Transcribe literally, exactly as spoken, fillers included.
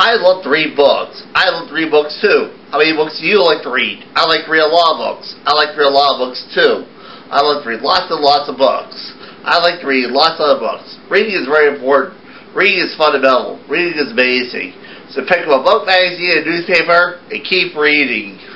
I love to read books. I love to read books too. How many books do you like to read? I like to read a lot of books. I like to read a lot of books too. I like to read lots and lots of books. I like to read lots of other books. Reading is very important. Reading is fundamental. Reading is amazing. So pick up a book magazine and a newspaper and keep reading.